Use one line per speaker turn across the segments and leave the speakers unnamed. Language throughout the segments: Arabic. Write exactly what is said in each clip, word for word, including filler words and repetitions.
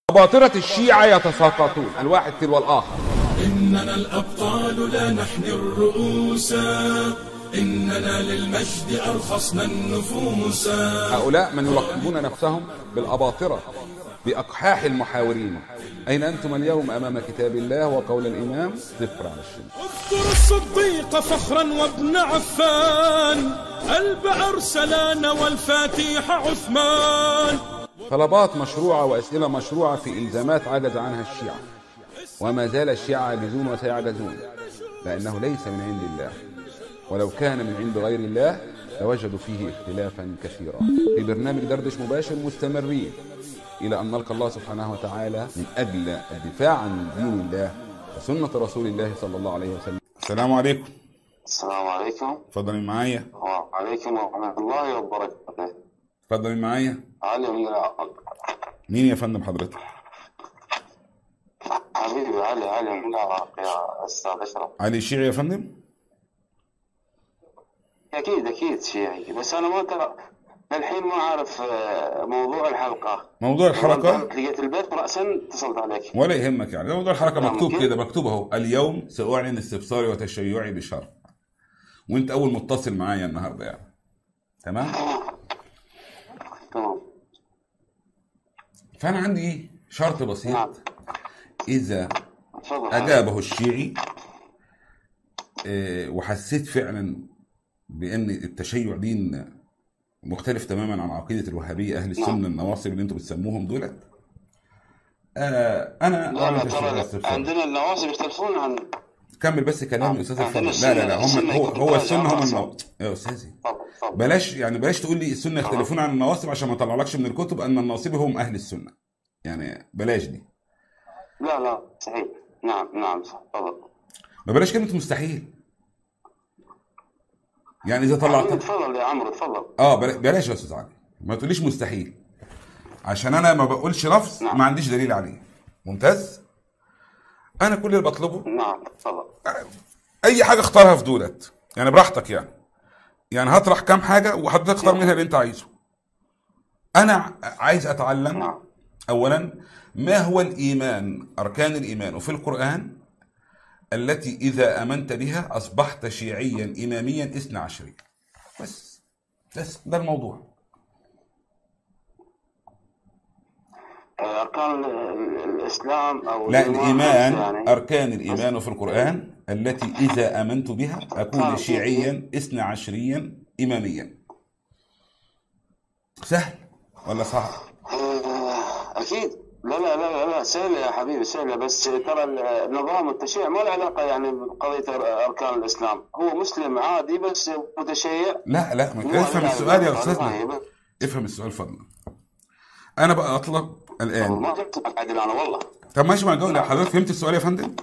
أباطرة الشيعة يتساقطون الواحد تلو الآخر.
إننا الأبطال لا نحني الرؤوس، إننا للمجد أرخصنا النفوس.
هؤلاء من يلقبون نفسهم بالأباطرة بأقحاح المحاورين. أين أنتم اليوم أمام كتاب الله وقول الإمام؟ صفر على الشمس.
اذكر الصديق فخرا وابن عفان، ألب أرسلان والفاتيح عثمان.
طلبات مشروعة وأسئلة مشروعة في إلزامات عجز عنها الشيعة، وما زال الشيعة عاجزون وسيعجزون، لأنه ليس من عند الله، ولو كان من عند غير الله لوجدوا فيه اختلافا كثيرا. في برنامج دردش مباشر مستمرين إلى أن نلقى الله سبحانه وتعالى من أجل الدفاع عن دين الله وسنة رسول الله صلى الله عليه وسلم. السلام عليكم.
السلام عليكم.
اتفضلي معايا.
وعليكم ورحمة الله وبركاته.
اتفضلي معايا.
علي من العقل.
مين يا فندم حضرتك؟
حبيبي علي علي من العراق يا أستاذ أشرف.
علي الشيعي يا فندم؟
أكيد أكيد شيعي، بس أنا ما ترى الحين ما أعرف موضوع الحلقة.
موضوع الحلقة؟
لقيت البيت رأسا اتصلت عليك.
ولا يهمك يعني، موضوع الحلقة مكتوب كده، مكتوب اهو: اليوم سأعلن استبصاري وتشيعي بشر. وأنت أول متصل معايا النهارده يعني. تمام؟
تمام.
فأنا عندي شرط بسيط.
نعم.
إذا أجابه الشيعي وحسيت فعلا بأن التشيع دين مختلف تماما عن عقيدة الوهابية أهل السنة النواصب اللي أنتم بتسموهم دولت، أنا
لا لا ترى عندنا النواصب يختلفون عن.
كمل بس كلامي يا أستاذ الفاضل. لا لا لا هم هو هو السنة هم النواصب يا أستاذي. بلاش يعني بلاش تقول لي السنة يختلفون عن النواصب عشان ما طلعلكش من الكتب أن الناصبي هم أهل السنة، يعني بلاش دي.
لا لا صحيح. نعم نعم تفضل.
ما بلاش كلمة مستحيل. يعني إذا طلعت
تفضل يا عمرو تفضل.
اه بلاش يا أستاذ علي، ما تقوليش مستحيل عشان أنا ما بقولش لفظ نعم. ما عنديش دليل عليه. ممتاز. أنا كل اللي بطلبه
نعم تفضل
أي حاجة اختارها في دولت، يعني براحتك يعني يعني هطرح كام حاجة وحضرتك اختار منها اللي أنت عايزه. أنا عايز أتعلم نعم. أولا ما هو الإيمان، أركان الإيمان وفي القرآن التي إذا آمنت بها أصبحت شيعيا إماميا إثنى عشريا. بس بس ده الموضوع.
أركان الإسلام أو
لا الإيمان يعني. أركان الإيمان في القرآن التي إذا آمنت بها أكون شيعيا إثنى عشريا إماميا. سهل ولا صعب؟
أكيد. لا لا لا لا سهلة يا حبيبي سهلة، بس ترى النظام التشيع ما له علاقة يعني بقضية أركان الإسلام. هو مسلم عادي بس متشيع.
لا لا افهم السؤال يا أستاذنا، افهم السؤال فضلا. أنا بقى أطلب الآن.
ما فهمت عادل أنا والله.
طب ماشي، ما جاوب. حضرتك فهمت السؤال يا فندم؟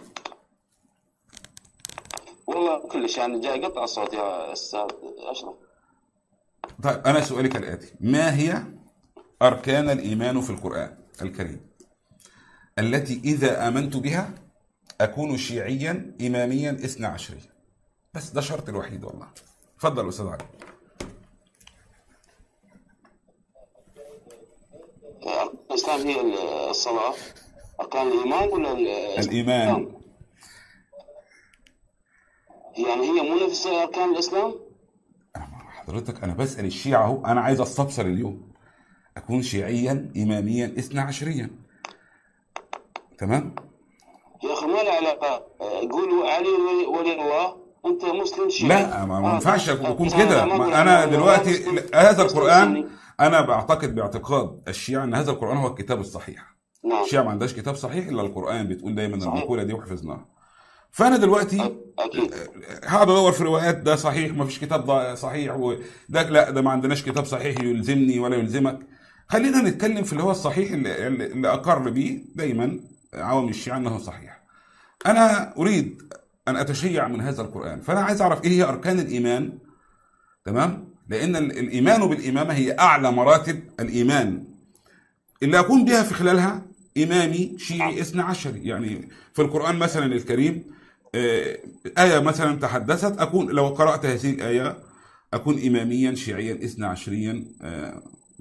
والله كلش يعني جاي قطع الصوت يا أستاذ أشرف.
طيب أنا سؤالي كالآتي: ما هي أركان الإيمان في القرآن الكريم التي إذا آمنت بها أكون شيعيا إماميا إثنى عشريا؟ بس ده شرط الوحيد والله. اتفضل أستاذ علي.
أركان الإسلام هي الصلاة. أركان الإيمان ولا
الإيمان؟
يعني هي مو نفس أركان الإسلام؟
حضرتك أنا بسأل الشيعة أهو، أنا عايز أستبصر اليوم أكون شيعيا إماميا إثنى عشريا. تمام؟
يا أخي ما له علاقة. قولوا علي ولي الله، أنت مسلم شيعي.
لا ما ينفعش أكون كده. أنا دلوقتي هذا القرآن أنا بعتقد باعتقاد الشيعة أن هذا القرآن هو الكتاب الصحيح.
نعم.
الشيعة ما عندهاش كتاب صحيح إلا القرآن، بتقول دايما المقولة دي وحفظناها. فأنا دلوقتي هقعد أدور في روايات ده صحيح ما فيش كتاب ده صحيح وده لا ده ما عندناش كتاب صحيح يلزمني ولا يلزمك. خلينا نتكلم في اللي هو الصحيح اللي, اللي أقر به دايما عوام الشيعة أنه صحيح. أنا أريد أن أتشيع من هذا القرآن، فأنا عايز أعرف إيه هي أركان الإيمان. تمام؟ لأن الإيمان بالإمامة هي أعلى مراتب الإيمان اللي أكون بها في خلالها إمامي شيعي إثنى عشري. يعني في القرآن مثلا الكريم آية مثلا تحدثت، أكون لو قرأت هذه الآية أكون إماميا شيعيا إثنى عشريا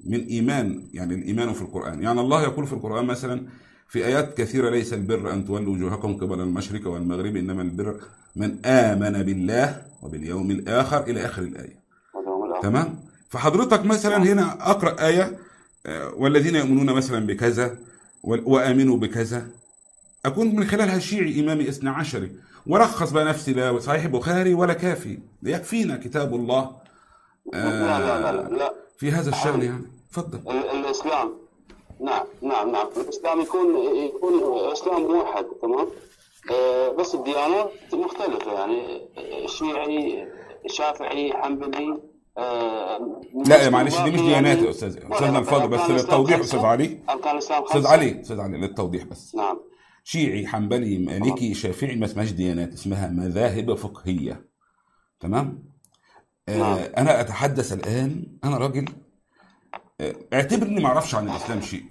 من إيمان، يعني الإيمان في القرآن. يعني الله يقول في القرآن مثلا في آيات كثيرة: ليس البر أن تولوا وجوهكم قبل المشرق والمغرب إنما البر من آمن بالله وباليوم الآخر إلى آخر الآية. تمام؟ فحضرتك مثلا هنا أقرأ آية والذين يؤمنون مثلا بكذا وآمنوا بكذا، أكون من خلالها شيعي إمامي اثنى عشري، ورخص بقى نفسي لا صحيح بخاري ولا كافي، يكفينا كتاب الله
لا لا لا لا
في هذا الشأن. يعني تفضل.
الإسلام نعم نعم نعم الإسلام يكون يكون إسلام موحد، تمام. بس الديانات مختلفة، يعني شيعي شافعي حنبلي.
لا معلش دي مش ديانات يا استاذ استاذنا الفاضل، بس للتوضيح استاذ علي
اركان الاسلام
استاذ علي استاذ علي للتوضيح بس.
نعم.
شيعي حنبلي مالكي شافعي ما اسمهاش ديانات، اسمها مذاهب فقهيه. تمام.
نعم.
آه انا اتحدث الان، انا راجل آه اعتبرني ما اعرفش عن الاسلام شيء،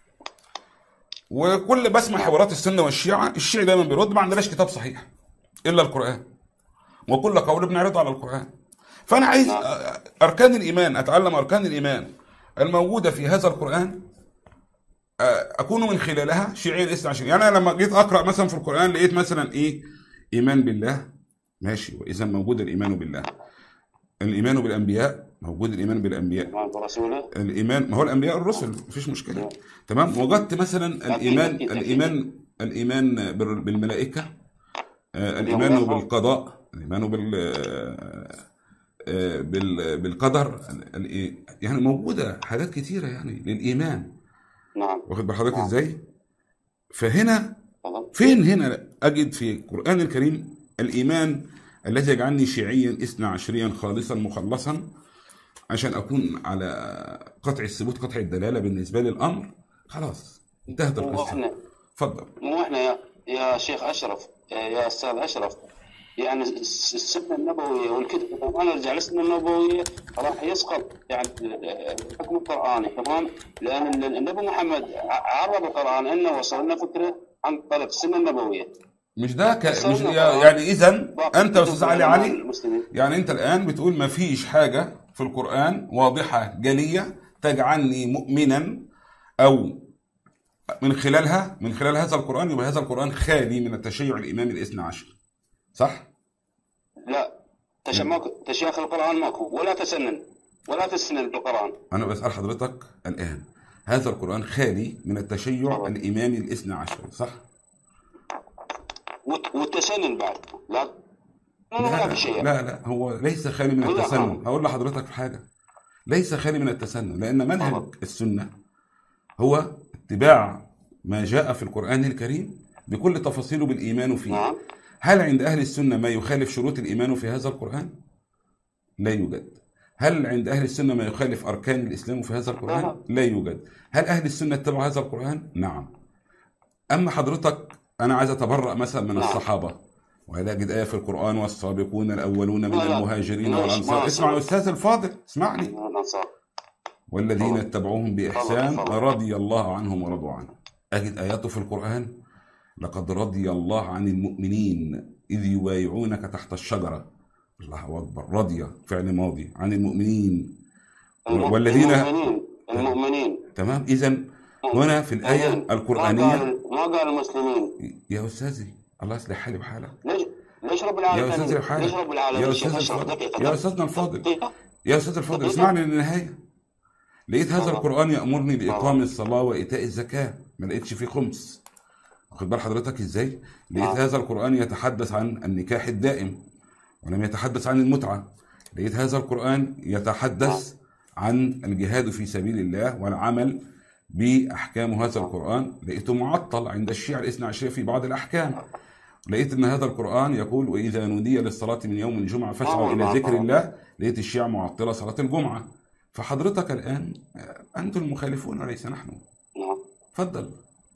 وكل بسمع حوارات السنه والشيعه، الشيعي دايما بيرد ما عندناش كتاب صحيح الا القران، وكل قول بنعرضه على القران. فأنا عايز أركان الإيمان، أتعلم أركان الإيمان الموجودة في هذا القرآن، أكون من خلالها شيعي الاثنى عشر. يعني أنا لما جيت أقرأ مثلا في القرآن لقيت مثلا إيه؟ إيمان بالله، ماشي، وإذا موجود الإيمان بالله. الإيمان بالأنبياء موجود، الإيمان بالأنبياء. الإيمان ما هو الأنبياء الرسل، مفيش مشكلة. تمام. وجدت مثلا الإيمان الإيمان الإيمان بالملائكة، الإيمان بالقضاء، الإيمان بال بالقدر، يعني موجودة حاجات كتيرة يعني للإيمان.
نعم.
واخد بحضرتك ازاي؟ فهنا فين هنا أجد في القرآن الكريم الإيمان الذي يجعلني شيعيا اثنا عشريا خالصا مخلصا عشان أكون على قطع الثبوت قطع الدلالة بالنسبة لي الأمر؟ خلاص انتهت القصة. اتفضل.
مو احنا يا يا شيخ أشرف، يا أستاذ أشرف، يعني السنة النبوية والكتب القرآن يرجع للسنة النبوية راح يسقط يعني الحكم القرآني، تمام. لأن النبي محمد عرض القرآن إنه وصل لنا فكرة عن طريق السنة النبوية.
مش ده ك... مش يعني إذن أنت أستاذ علي علي يعني أنت الآن بتقول ما فيش حاجة في القرآن واضحة جلية تجعلني مؤمنا، أو من خلالها من خلال هذا القرآن يبقى هذا القرآن خالي من التشيع الإمامي الاثنى عشر، صح؟
لا، تش... ماكو تشيخ القرآن، ماكو ولا تسنن ولا تسنن بالقرآن.
أنا بسأل حضرتك الآن، هذا القرآن خالي من التشيع طبعا. الإمامي الاثنى عشر، صح؟
وت... والتسنن بعد لا
لا لا, لا لا هو ليس خالي من التسنن. هقول لحضرتك في حاجة، ليس خالي من التسنن، لأن منهج طبعا. السنة هو اتباع ما جاء في القرآن الكريم بكل تفاصيله بالإيمان فيه. نعم. هل عند أهل السنة ما يخالف شروط الإيمان في هذا القرآن؟ لا يوجد. هل عند أهل السنة ما يخالف أركان الإسلام في هذا القرآن؟ لا يوجد. هل أهل السنة اتبعوا هذا القرآن؟ نعم. أما حضرتك أنا عايز أتبرأ مثلا من الصحابة، وهذا أجد آية في القرآن: والسابقون الأولون من المهاجرين والأنصار. اسمع يا أستاذ الفاضل، اسمعني. والذين اتبعوهم بإحسان رضي الله عنهم ورضوا عنه. أجد آياته في القرآن: لقد رضي الله عن المؤمنين إذ يبايعونك تحت الشجرة. الله أكبر. رضي فعل ماضي عن المؤمنين والذين
المؤمنين, المؤمنين.
تمام. إذن هنا في الآية القرآنية
ما قال المسلمين
يا أستاذي، الله يصلح حالي وحالك.
ليش ليش رب العالمين
يا أستاذي وحالك
ليش رب العالمين
يا أستاذ الفاضل يا أستاذنا الفاضل يا أستاذ الفاضل اسمعني للنهاية. لقيت هذا القرآن يأمرني بإقام الصلاة وإيتاء الزكاة، ما لقيتش فيه خمس. واخد بال حضرتك ازاي؟ لقيت هذا القرآن يتحدث عن النكاح الدائم ولم يتحدث عن المتعة. لقيت هذا القرآن يتحدث عن الجهاد في سبيل الله والعمل بأحكام هذا القرآن. لقيته معطل عند الشيعة الاثنى عشرية في بعض الأحكام. لقيت ان هذا القرآن يقول: وإذا نودي للصلاة من يوم الجمعة فاسعوا إلى ذكر الله. لقيت الشيعة معطلة صلاة الجمعة. فحضرتك الآن أنتم المخالفون وليس نحن. تفضل.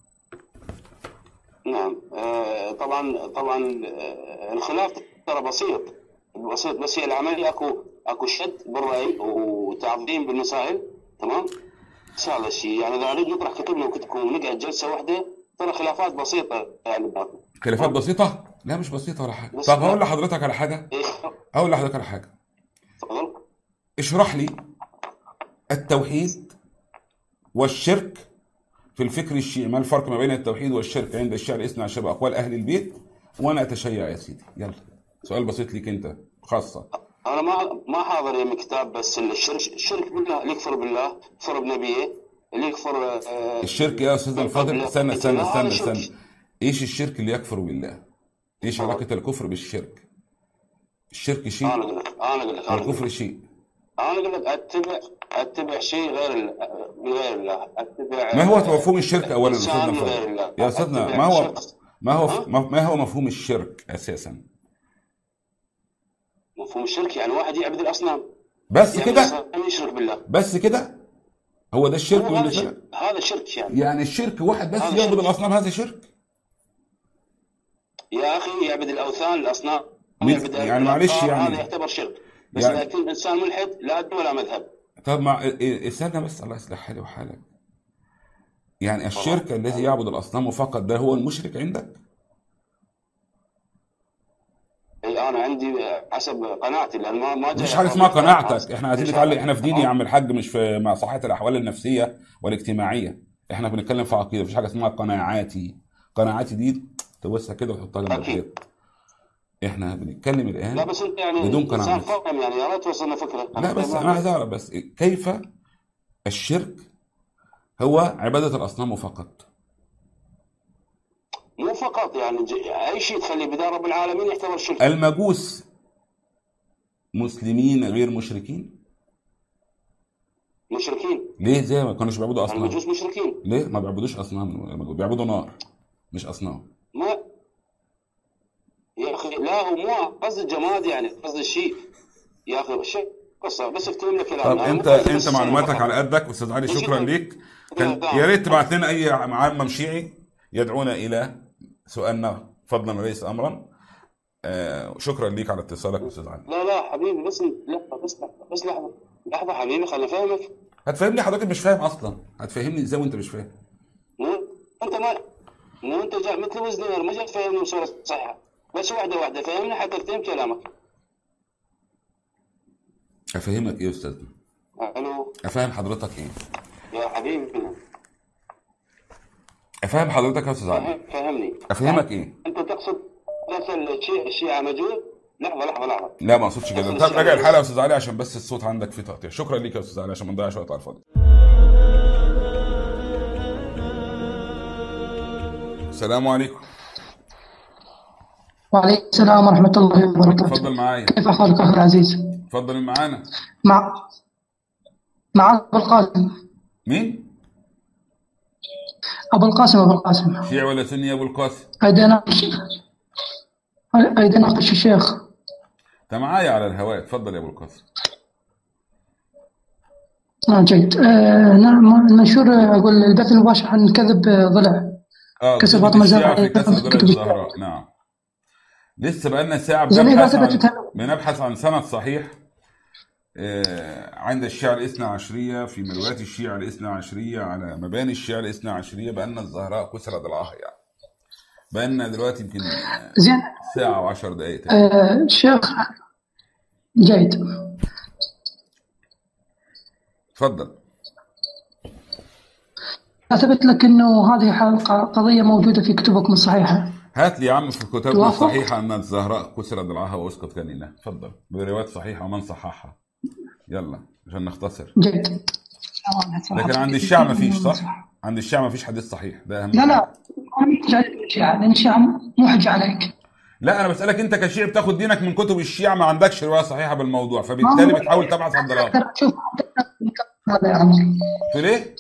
نعم. آه طبعا طبعا آه الخلاف ترى بسيط بسيط، بس هي العملية اكو اكو شد بالرأي وتعظيم بالمسائل، تمام. بس هذا الشيء يعني اذا اريد نطرح كتبنا وكتبكم ونقعد جلسة واحدة ترى خلافات بسيطة يعني باكو.
خلافات بسيطة؟ لا مش بسيطة ولا حاجة. طب هقول لحضرتك على حاجة. هقول لحضرتك على حاجة.
تفضل.
اشرح لي التوحيد والشرك في الفكر الشيعي. ما الفرق ما بين التوحيد والشرك عند الشيعة الاثنى عشر بأقوال أهل البيت؟ وأنا أتشيع يا سيدي. يلا سؤال بسيط ليك أنت خاصة.
انا ما ما حاضر يم كتاب، بس الشرك الشرك بالله، اللي يكفر بالله يكفر بنبيه، اللي يكفر آه
الشرك يا أستاذ الفاضل، استنى استنى استنى استنى إيش الشرك اللي يكفر بالله؟ إيش علاقة الكفر بالشرك؟ الشرك شيء،
انا اقول لك انا اقول لك
والكفر شيء.
انا اقول لك اتبع اتبع شيء غير من غير الله، اتبع
ما هو مفهوم الشرك اولا
إنسان
استاذنا
غير
الفاضل؟
الله.
يا استاذنا
أتبع
ما هو
شخص.
ما هو
ها؟
ما هو مفهوم الشرك اساسا؟
مفهوم الشرك يعني واحد يعبد الاصنام،
بس
يعني
كده؟
إنسان يشرك بالله.
بس كده؟ هو ده الشرك
هو
اللي
هذا
فعلا؟
شرك، هذا شرك يعني.
يعني الشرك واحد بس
هذا
يعبد
شرك.
الاصنام، هذا شرك؟
يا اخي يعبد الاوثان الاصنام،
مين-
يعبد
يعني معلش
الأبقار،
يعني-
هذا يعتبر شرك. بس
يعني-
اذا كنت انسان ملحد لا دين ولا مذهب.
طب ما إيه- استنى بس، الله يصلح حالي وحالك. يعني الشرك الذي يعبد الاصنام فقط ده هو المشرك عندك؟
اي انا عندي حسب قناعتي، لان ما ما جاي
مفيش حاجه اسمها قناعتك، احنا عايزين نتعلم، احنا في دين يا عم الحاج، مش في مع صحه الاحوال النفسيه والاجتماعيه. احنا بنتكلم في عقيده، مفيش حاجه اسمها قناعاتي. قناعاتي دي تبصها كده وتحطها جنب
أكيد.
الحيط. احنا بنتكلم الان
لا بس انت يعني
بدون
انسان
قناعات.
فاهم، يعني يا ريت توصلنا فكره.
لا بس انا عايز اعرف بس كيف الشرك هو عباده الاصنام فقط؟
مو فقط يعني ج- اي شيء تخليه بدار رب العالمين يعتبر شرك.
المجوس مسلمين غير مشركين؟
مشركين،
ليه؟ زي ما كانوش بيعبدوا اصنام.
المجوس مشركين.
ليه ما بيعبدوش اصنام؟ المجوس بيعبدوا نار مش اصنام.
ما يا اخي لا، هو مو قصد الجماد، يعني قصد الشيء يا اخي. شيء قصه بس اكتب لك كلام.
طب
أنا
انت
مو قصدي
انت
بس
معلوماتك
فقط.
على قدك استاذ علي، شكرا
شكراً.
ليك. كان
نعم.
يا ريت تبعت لنا اي معمم شيعي يدعونا الى سؤالنا فضلا وليس امرا. آه شكرا ليك على اتصالك استاذ علي.
لا لا حبيبي، بس لحظه بس لحظه بس لحظه لحظه حبيبي، خليني افهمك.
هتفهمني حضرتك مش فاهم اصلا، هتفهمني ازاي وانت مش فاهم؟
مو انت ما مو انت جاي مثل وزنير، ما جاي تفهمني بصوره صحيحه، بس واحده واحده فهمني حتى تتم كلامك.
افهمك ايه يا استاذنا؟
الو
افهم حضرتك ايه؟
يا حبيبي،
افهم حضرتك يا استاذ علي؟
فهم- فهمني.
افهمك ايه؟
انت تقصد بس الشيء الشيعة مجهول؟ لحظه لحظه لحظه
لا ما اقصدش كده.
أصل
طب
الشيعة
راجع
بس.
الحلقه يا استاذ علي عشان بس الصوت عندك فيه تقطيع. شكرا ليك يا استاذ علي عشان ما نضيعش وقت على الفاضي. السلام عليكم.
وعليكم السلام ورحمة الله وبركاته.
اتفضل معايا.
كيف حالك أخي العزيز؟
اتفضل معانا.
مع مع أبو القاسم.
مين؟
أبو القاسم أبو القاسم.
شيعي ولا سني يا ابو القاسم؟
أريد أناقش أريد أناقش الشيخ.
انت معايا على الهواء، اتفضل يا ابو القاسم.
نعم جيد. آه نعم، المنشور أقول البث المباشر عن كذب ضلع
اه
كسر
كتب
فاطمة
الشيعة في
الزهراء
كسر ضلع
كتب
الزهراء. نعم. لسه بقالنا ساعة
زين إذا
بنبحث عن
ثبتت
بنبحث عن سند صحيح آه، عند الشيعة الاثنى عشرية في مرويات الشيعة الاثنى عشرية على مباني الشيعة الاثنى عشرية بأن الزهراء كسر ضلعها. يعني بقالنا دلوقتي يمكن آه،
زين.
ساعة وعشر دقايق تقريبا.
آه الشيخ جيد.
اتفضل.
أثبت لك أنه هذه حلقة قضية موجودة في كتبكم الصحيحة.
هات لي يا عم في كتبنا
توافق؟
الصحيحة أن الزهراء كسر ضلعها وأسقط جنينها. اتفضل بروايات صحيحة ومن صححها. يلا عشان نختصر.
جيد.
لكن عند الشيعة ما فيش، صح؟ عند الشيعة ما فيش حديث صحيح، ده أهم
لا
حاجة.
لا، أنا مش عليك الشيعة، لأن الشيعة مو حجة عليك.
لا انا بسالك انت كشيعي بتاخد دينك من كتب الشيعة، ما عندكش روايه صحيحه بالموضوع، فبالتالي بتحاول تبحث عن ضلال.
شوف هذا يا عمر،
تقول ايه؟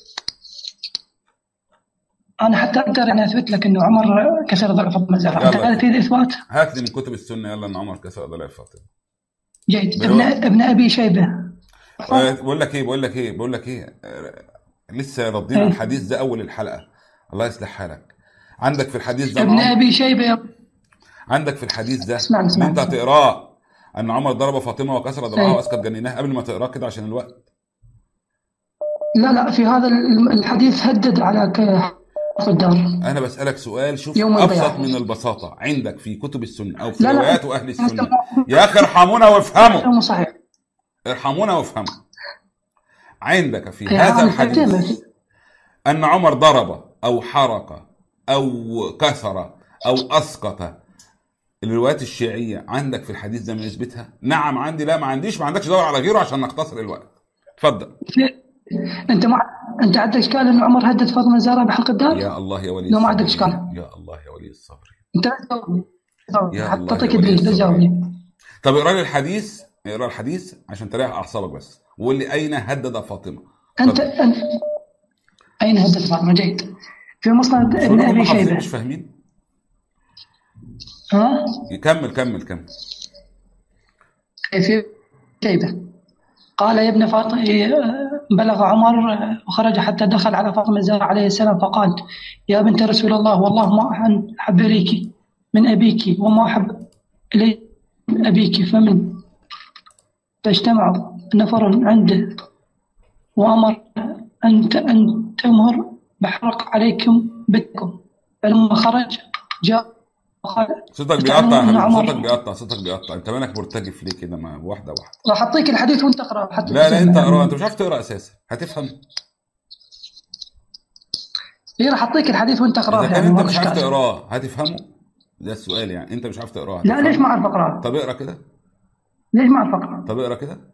انا حتى اقدر يعني اثبت لك انه عمر كسر ضلع فاطمه الزهراء.
يلا.
هذا في اثبات.
هات لي من كتب السنه يلا ان عمر كسر ضلع فاطمه.
جيد.
بالو-
ابن ابن ابي شيبه.
آه، بقول لك ايه بقول لك ايه بقول لك ايه آه، لسه ردينا على الحديث ده اول الحلقه. الله يصلح حالك. عندك في الحديث ده
ابن
عمر-
ابي شيبه.
عندك في الحديث ده
اسمعني
ان
اسمعني
انت هتقراه ان عمر ضرب فاطمه وكسر ضلعها
إيه.
واسقط جنينها قبل ما تقراه كده عشان الوقت.
لا لا، في هذا الحديث هدد على ك- الدار.
انا بسالك سؤال، شوف
يوم
ابسط
القيامة.
من البساطه. عندك في كتب السنه او في
لا لا.
روايات اهل السنه يا اخي ارحمونا وافهموا.
مو صحيح.
ارحمونا وافهموا. عندك في
إيه،
هذا
هذا
الحديث
الحديث.
ان عمر ضرب او حرق او كسر او اسقط. الروايات الشيعيه عندك في الحديث ده ما يثبتها؟ نعم عندي. لا ما عنديش. ما عندكش دور على غيره عشان نختصر الوقت. اتفضل.
انت ما انت عندك اشكال ان عمر هدد فاطمه الزهراء بحلق الدار؟
يا الله يا ولي
لو ما عندك
الصبر.
اشكال.
يا الله يا ولي الصبر.
انت لا تجاوبني.
يا
حتى
الله
تعطيك
يا ولي
دليل، لا
الصبر.
تجاوبني.
طب اقرا لي الحديث، اقرا الحديث عشان تريح اعصابك بس، وقول لي اين هدد فاطمه.
انت
اتفضل.
انت اين هدد فاطمه؟ جيد. في مسند ابن
شو هم
ابي
حافظين
شيبه.
مش فاهمين؟
ها؟
كمل كمل كمل.
في شيبه قال يا ابن فاطمه، بلغ عمر وخرج حتى دخل على فاطمه الزهراء عليه السلام فقال يا بنت رسول الله، والله ما احب اليك من ابيك وما احب الي من ابيك. فمن فاجتمعوا نفر عنده وامر ان ان تمهر بحرق عليكم بيتكم. فلما خرج جاء وقال
صوتك بيقطع يا حبيبي، صوتك بيقطع صوتك بيقطع. انت مالك مرتجف ليه كده؟ ما واحده واحده.
راح اعطيك الحديث وانت اقرا.
لا لا انت اقرا، انت مش عارف تقرا اساسا، هتفهم.
ايه راح اعطيك الحديث وانت اقراه.
اذا كان
يعني
انت مش عارف تقراه هتفهمه؟ ده السؤال يعني. انت مش عارف تقراه
لا ليش ما اعرف اقراه؟
طب اقرا كده.
ليش ما اعرف اقراه؟
طب اقرا كده.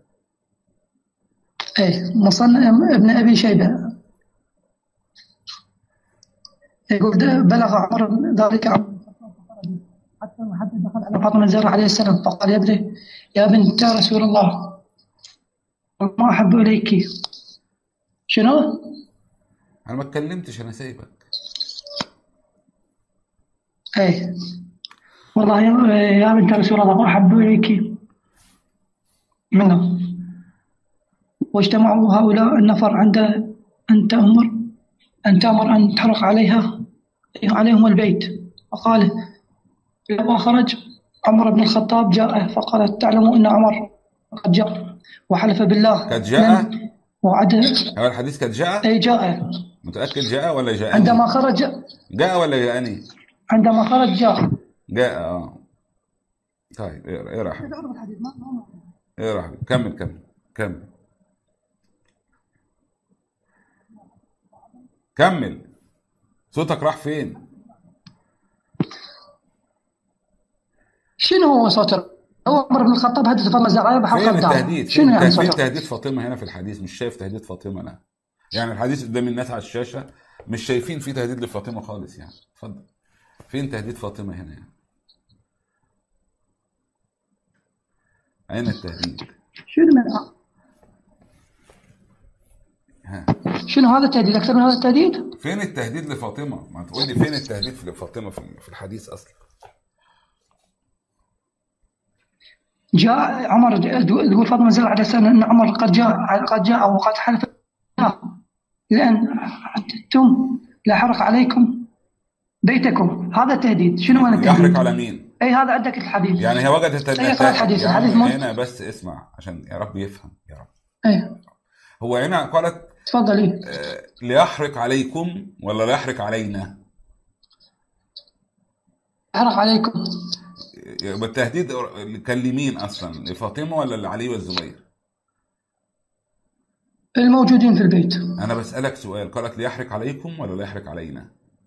ايه مصنف ابن ابي شيبه يقول بلغ عمر ذلك حتى حتى دخل على فاطمه الزهراء عليه السلام فقال يا ابني يا بنت رسول الله ما احب اليك. شنو؟
انا ما اتكلمتش، انا سايبك.
ايه والله يا بنت رسول الله ما احب اليك منه. واجتمعوا هؤلاء النفر عند ان تأمر ان تأمر ان تحرق عليها عليهم البيت. فقال لما خرج عمر بن الخطاب جاء فقال تعلموا ان عمر قد جاء وحلف بالله
قد جاء
وعد.
هو الحديث قد جاء؟
اي جاء.
متأكد جاء ولا جاءني؟
عندما خرج
جاء ولا جاءني؟
عندما خرج جاء.
جاء اه. طيب اقرا اقرا يا حبيبي. اقرا يا حبيبي. كمل كمل كمل كمل. صوتك راح فين؟
شنو هو صوت؟ هو عمر بن الخطاب هدد فاطمه الزهراء بحلق
فين
الدار.
التهديد؟
شنو يعني
فين
صوت؟
تهديد فاطمه هنا في الحديث؟ مش شايف تهديد فاطمه انا. يعني الحديث قدام الناس على الشاشه مش شايفين فيه تهديد لفاطمه خالص يعني. اتفضل. فين تهديد فاطمه هنا يعني؟ اين التهديد؟
شنو من
ها.
شنو هذا التهديد؟ اكثر من هذا التهديد؟
فين التهديد لفاطمه؟ ما تقول لي فين التهديد لفاطمه في الحديث اصلا؟
جاء عمر تقول فاطمه الزهراء عليه السلام ان عمر قد جاء قد جاء وقد حلف لان حددتم لاحرق عليكم بيتكم. هذا التهديد. شنو انا التهديد؟
يحرق على مين؟
اي هذا عندك الحديث.
يعني هي وجدت
التهديد. الحديث الحديث
هنا بس اسمع عشان يا رب يفهم يا رب.
ايه
هو هنا قالت
تفضلي.
آه ليحرق عليكم ولا ليحرق علينا؟
يحرق عليكم.
يبقى التهديد كان لمين اصلا؟ لفاطمه ولا لعلي والزبير؟
الموجودين في البيت.
انا بسالك سؤال، قالت ليحرق عليكم ولا ليحرق علينا؟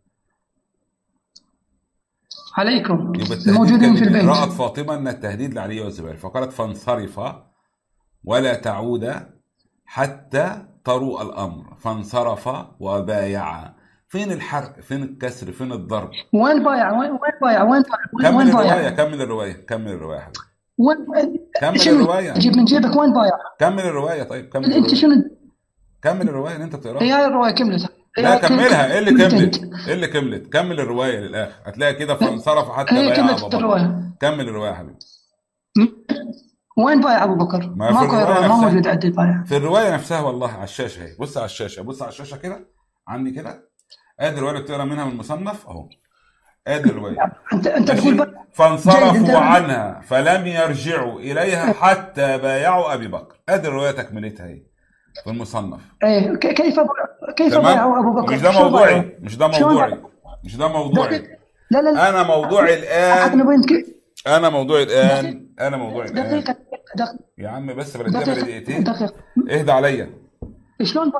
عليكم.
يبقى
الموجودين في البيت.
رأت فاطمه ان التهديد لعلي والزبير فقالت فانصرف ولا تعود حتى طروء الامر. فانصرف وبايع. فين الحرق؟ فين الكسر؟ فين الضرب؟
وين بايع؟ وين وين بايع؟ وين بايع؟
كمل
وين
الروايه
بايع؟
كمل الروايه كمل الروايه حبيبي.
وين
كمل
شنو؟
الروايه.
جيب من جيبك وين بايع؟
كمل الروايه. طيب كمل
انت
الروايه.
شنو؟
كمل الروايه اللي انت بتقراها.
هي الروايه كملت.
لا كملها. ايه اللي كملت؟ ايه اللي كملت؟ كمل الروايه للاخر هتلاقي كده فانصرف حتى
هي
بايع
كملت
ابو بكر.
الروايه.
كمل الروايه يا حبيبي.
وين بايع ابو بكر؟
ما في
ماكو
الرواية
ما
نفسها.
موجود عندي بايع.
في الروايه نفسها والله على الشاشه اهي. بص على الشاشه، بص على الشاشه كده عندي كده. ادي الروايه اللي بتقرا منها من المصنف اهو. ادي الروايه.
انت انت
ماشي؟
تقول بقى
فانصرفوا عنها فلم يرجعوا اليها حتى بايعوا ابي بكر. ادي الروايه تكملتها اهي في المصنف.
ايه ك- كيف كيف
تمام؟
بايعوا ابو بكر؟
مش ده
شو بايعوا؟
موضوعي، مش ده
شو
موضوعي،
بايعوا؟
مش ده موضوعي.
لا لا لا
انا موضوعي الان
احنا نبغى نتك-
انا موضوعي الان انا موضوعي الان
دقيقه دقيقه
يا عم بس بردها
دقيقه
دقيقتين.
دقيقه
اهدى عليا.
شلون ب-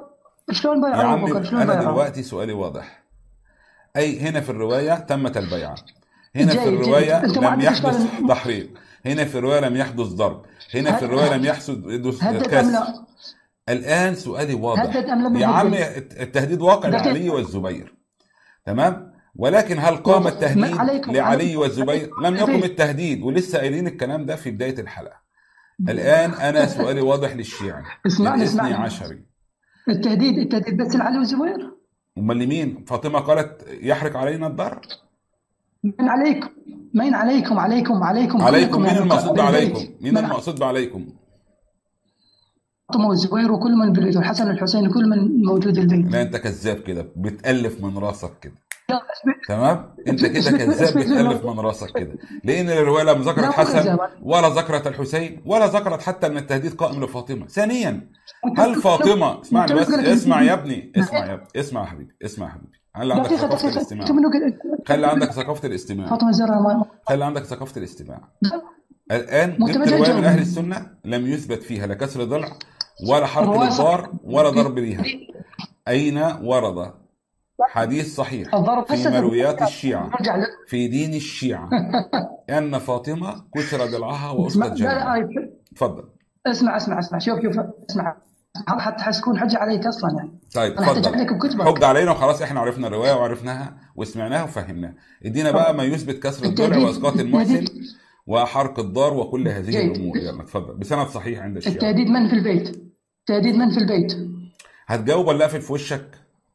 شلون
يا
بيع
عم
ابو بكر؟ شلون
انا
بيع؟
دلوقتي سؤالي واضح. اي هنا في الروايه تمت البيعه، هنا في
جيد جيد،
الروايه
انت ما
لم
عندك
يحدث
اشكال.
تحريض، هنا في الروايه لم يحدث ضرب، هنا في الروايه لم يحدث
هدد ام
كسر.
لا؟
الان سؤالي واضح
هدد ام لم
يا عم،
يهدد؟
التهديد واقع
دقيقة.
لعلي والزبير، تمام، ولكن هل قام التهديد
عليكم
لعلي
عليكم
والزبير؟ لم يقم التهديد، ولسه قايلين الكلام ده في بدايه الحلقه. الان انا سؤالي واضح للشيعي
اسمعني
الاثني
اسمعني
عشري.
التهديد التهديد بس لعلي والزبير؟
امال لمين؟ فاطمه قالت يحرق علينا الدار.
من عليكم مين عليكم عليكم عليكم
عليكم
كلكم
مين
يعني
المقصود
بالبيت.
بعليكم؟ مين
من
المقصود بعليكم؟
فاطمه والزبير وكل من بالبيت، والحسن والحسين وكل من موجود البيت.
لا انت كذاب كده، بتالف من راسك كده،
لا، أثبت-
تمام؟ انت كده
أثبت-
كذاب
أثبت
بتالف
لي-
من راسك كده، لان الروايه لم ذكرت
لا، مو
حسن
كذاب.
ولا ذكرت الحسين ولا ذكرت حتى ان التهديد قائم لفاطمه. ثانيا، هل فاطمه، اسمعني بس، اسمع يا ابني، اسمع يا ابني، اسمع يا حبيبي، اسمع يا حبيبي، خلي عندك
دقيقة
ثقافه
دقيقة
الاستماع،
أنتم منو قلت-
خلي عندك ثقافه الاستماع،
فاطمة الزهراء ما
خلي عندك ثقافه الاستماع. الان
ما
جبت
تبجل
روايه من
جاوب.
اهل السنه لم يثبت فيها لا كسر ضلع ولا حرق
رواية
للدار
صح-
ولا ضرب ليها. اين ورد حديث صحيح
الضرب
في
حسن.
مرويات الشيعة
نرجع ل-
في دين الشيعة أن فاطمة كسر ضلعها
اسمع،
وأسقط
لا لا
جنبها؟
آي-
تفضل.
اسمع اسمع اسمع شوف شوف اسمع، حتى حتكون حجة عليك اصلا يعني.
طيب
انا احتاج
تفضل،
عليك بكتبك.
حج علينا وخلاص، احنا عرفنا الرواية وعرفناها وسمعناها وفهمناها. ادينا بقى ما يثبت كسر الضلع
التهديد-
واسقاط المحسن
التهديد-
وحرق الدار وكل هذه
جيد.
الامور. يلا اتفضل بسند صحيح عند الشيعة.
التهديد من في البيت؟ التهديد من في البيت؟
هتجاوب ولا اقفل في وشك؟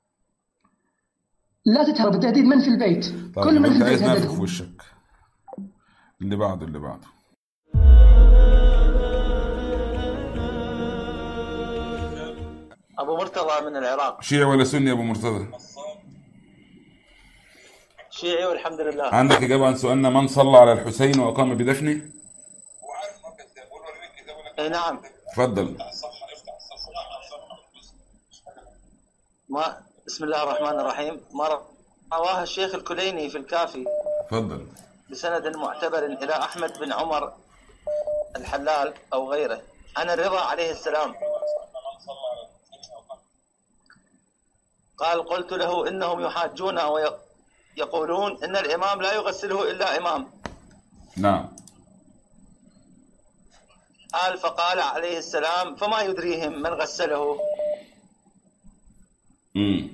لا تتهرب، التهديد من في البيت؟
طيب
كل من
انت
في
عايز
البيت
نقفل في
هددهم.
وشك. اللي بعده اللي بعده.
أبو مرتضى من العراق.
شيعي ولا سني يا ابو مرتضى؟
شيعي والحمد لله.
عندك اجابه عن سؤالنا من صلى على الحسين وقام بدفنه؟
اي نعم.
اتفضل.
ما بسم الله الرحمن الرحيم. ما رواه الشيخ الكليني في الكافي
اتفضل.
بسند معتبر إلى أحمد بن عمر الحلال أو غيره عن الرضا عليه السلام قال: قلت له إنهم يحاجون ويقولون إن الإمام لا يغسله إلا إمام.
نعم.
قال: فقال عليه السلام: فما يدريهم من غسله.
امم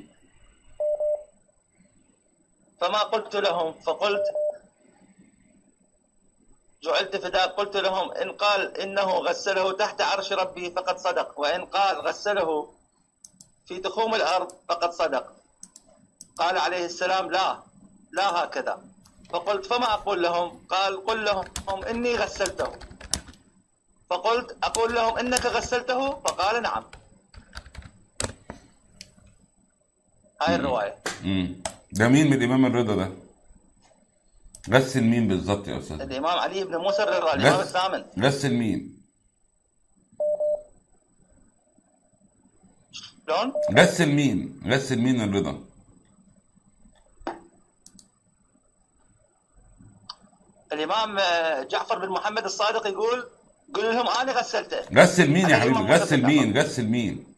فما قلت لهم، فقلت جعلت فداء، قلت لهم: إن قال إنه غسله تحت عرش ربي فقد صدق، وإن قال غسله في تخوم الأرض فقد صدق. قال عليه السلام: لا لا هكذا. فقلت: فما أقول لهم؟ قال: قل لهم إني غسلته. فقلت: أقول لهم إنك غسلته؟ فقال: نعم. هاي الرواية.
امم ده مين من الامام الرضا ده؟ غسل مين بالظبط يا استاذ؟
الإمام علي بن موسى الرضا، الإمام
غس-
الثامن.
غسل مين؟
شلون؟
غسل مين؟ غسل مين الرضا؟
الإمام جعفر بن محمد الصادق يقول: قل لهم أنا غسلته.
غسل مين يا
هذا
حبيبي؟
الإمام موسى
غسل
بن
مين؟
جعفر.
غسل مين؟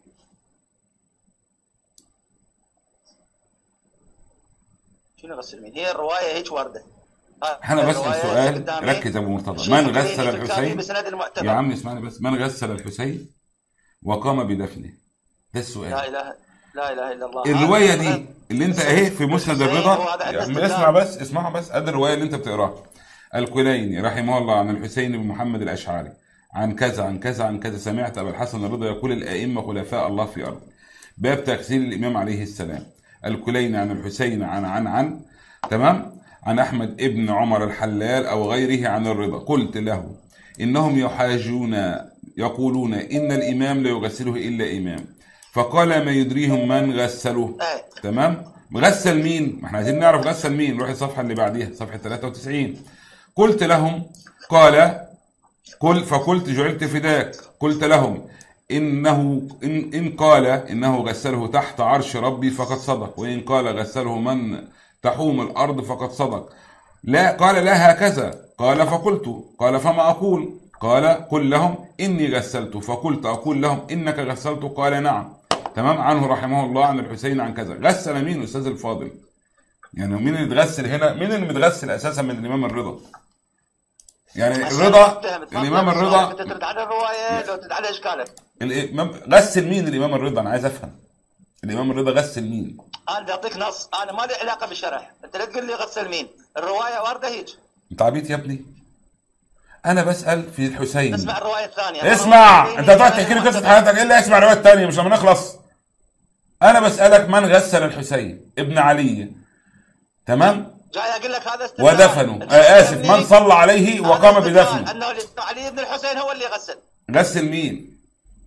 شنو غسل مين؟ هي الرواية هيك وردة.
انا بسأل
الرواية
سؤال،
قدامي.
ركز يا ابو مرتضى.
الشيخ
من
الكليني
غسل
في الكافي
الحسين؟
بسند المعتبر.
يا عم اسمعني بس، من غسل الحسين وقام بدفنه؟ ده السؤال.
لا اله لا اله الا الله.
الروايه
هذا-
دي اللي انت اهي في مسند
الحسين
الرضا،
هو هذا عنده
يا عم
استدلال.
اسمع بس، اسمعها بس، ادي الروايه اللي انت بتقراها. الكليني رحمه الله عن الحسين بن محمد الاشعري عن كذا عن كذا عن كذا، سمعت ابا الحسن الرضا يقول: الائمه خلفاء الله في ارض. باب تغسيل الامام عليه السلام. الكليني عن الحسين عن عن عن تمام عن احمد ابن عمر الحلال او غيره عن الرضا. قلت له: انهم يحاجون يقولون ان الامام لا يغسله الا امام. فقال: ما يدريهم من غسله.
ايه.
تمام. غسل مين؟ ما احنا عايزين نعرف غسل مين. روح الصفحه اللي بعديها، صفحه ثلاثة وتسعين. قلت لهم، قال قل فقلت جعلت فداك. قلت لهم: انه ان, إن قال انه غسله تحت عرش ربي فقد صدق، وان قال غسله من تحوم الارض فقد صدق. لا قال: لا هكذا. قال: فقلت. قال: فما اقول؟ قال: قل لهم اني غسلت. فقلت: اقول لهم انك غسلت؟ قال: نعم. تمام، عنه رحمه الله عن الحسين عن كذا. غسل مين الاستاذ الفاضل؟ يعني مين اللي اتغسل هنا؟ مين اللي متغسل اساسا من الامام الرضا؟ يعني الرضا، الامام الرضا
انت ترد على الروايه لو ترد على اشكالك.
الامام غسل مين؟ الامام الرضا، انا عايز افهم الامام الرضا غسل مين؟
انا بدي اعطيك نص، انا ما لي علاقه بالشرح، انت لا تقول لي غسل مين، الروايه وارده هيك.
انت عبيط يا ابني، انا بسال في الحسين.
اسمع الروايه الثانيه.
اسمع، انت هتقعد تحكي لي قصه حياتك الا اسمع الروايه الثانيه مش لما نخلص. انا بسالك من غسل الحسين ابن علي، تمام؟
جاي اقول لك هذا استدلال
ودفنوا، آه اسف، من صلى عليه وقام بدفنه.
انه علي بن الحسين هو اللي غسل.
غسل مين؟